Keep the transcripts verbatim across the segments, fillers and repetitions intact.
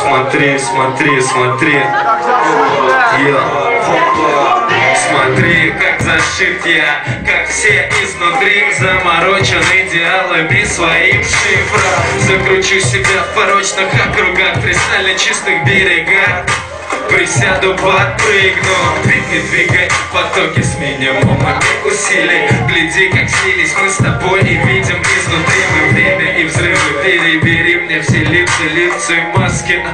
Смотри, смотри, смотри. Я. Смотри, как зашит я, как все изнутри, заморочен идеалами своим шифром. Закручу себя в порочных округах, кристально чистых берегах. Присяду, подпрыгну, двигай, двигай потоки с минимумом усилий. Гляди, как слились мы с тобой и видим изнутри мы время и взрывы. Перебери мне все лица, лица и маски.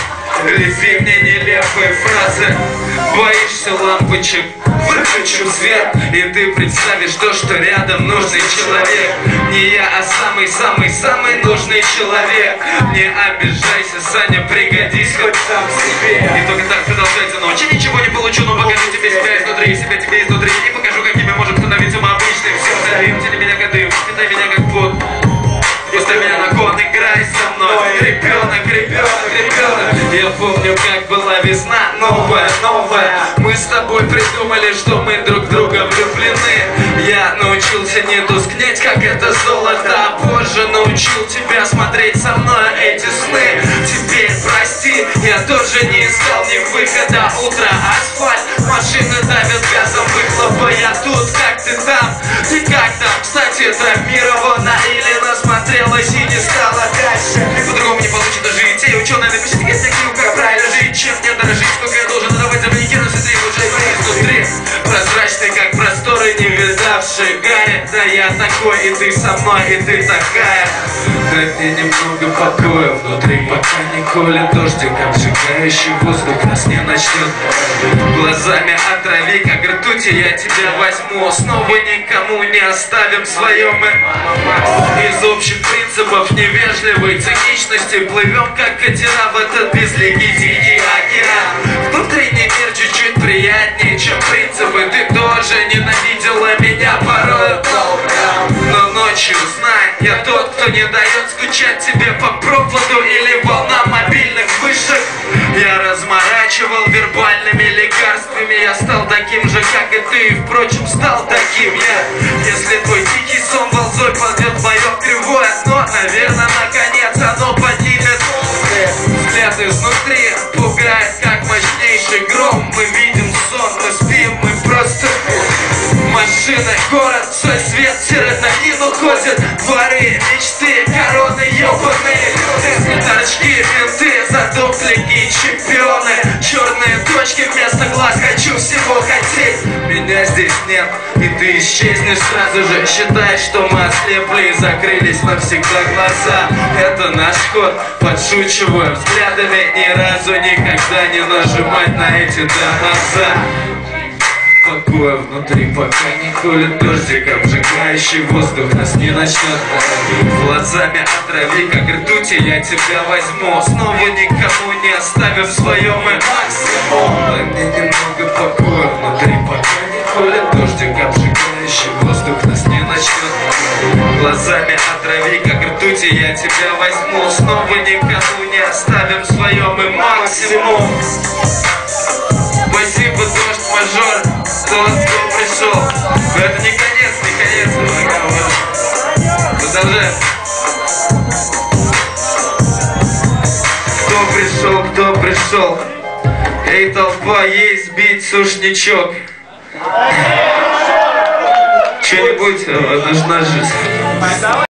Лепи мне нелепые фразы. Боишься лампочек, выключу свет, и ты представишь то, что рядом нужный человек. Не я, а самый-самый-самый нужный человек. Не обижайся, Саня, пригодись хоть сам себе. И только так продолжайте ночь. Я ничего не получу, но покажу тебе себя изнутри, себя тебе изнутри. И покажу, как тебе может становиться обычным. Все дарим, тяни меня как дым, впитай меня как пот. Поставь меня на кон, играй со мной. Ребенок, ребенок, ребенок. Я помню, как была весна, новая, новая. Мы с тобой придумали, что мы друг в друга влюблены. Я научился не тускнеть, как это золото, а позже научил тебя смотреть со мной эти сны. Теперь прости, я тоже не искал ни выхода. Утро, асфальт, машины давят газом выхлопа. Я тут, как ты там, ты как там? Кстати, травмирована или насмотрелась и не стала дальше. И по-другому не получится жить. Эй, ученые, напишите мне статью, как правильно жить. Чем мне дорожить, сколько я должен отдавать за манекен, но смотри, лучше смотри изнутри. Прозрачный, как просторы, не видавшие гарри. Да я такой, и ты со мной, и ты такая. Дай мне немного покоя внутри, пока не колет дождик, обжигающий воздух нас не начнет. Глазами отрави, как ртути, я тебя возьму. Снова никому не оставим свое мы. Из общих принципов невежливой циничности плывем, как катера в этот безликий дикий океан. Внутренний мир чуть-чуть приятнее, чем принципы. Ты тоже ненавидела меня порой, но ночью знай, я тот, кто не дает скучать тебе по проводу или волнам мобильных вышек. Я разморачивал вербальными лекарствами. Я стал таким же, как и ты, и, впрочем, стал таким я. Если твой дикий сон волзой пойдет мое кривое дно, наверное, наконец оно поднимет. Взгляд изнутри пугает, как мощнейший гром. Мы видим сон, мы спим, мы просто машины, город, свой свет, серотонин уходит. Дворы, мечты, короны, ёбаные люди. Торчки, менты, задохлики, чемпионы. Черные точки вместо глаз, хочу всего хотеть. Меня здесь нет, и ты исчезнешь сразу же. Считай, что мы ослепли и закрылись навсегда глаза. Это наш ход, подшучиваю взглядами. Ни разу никогда не нажимать на эти тормоза. Покоя внутри, пока не колет дождик, обжигающий воздух нас не начнет. Глазами отрави, как ртути, я тебя возьму. Снова никому не оставив свое мы максимум. Дай мне немного покоя внутри, пока не колет дождик, обжигающий воздух нас не начнет. Глазами отрави, как ртути, я тебя возьму. Снова никому не оставим свое мы максимум. Спасибо, дождь, мажор, тот, кто пришел. Но это не конец, не конец разговора. Продолжаем. Кто пришел, кто пришел? Эй, толпа, есть бить сушничок. Что-нибудь нужна жизнь.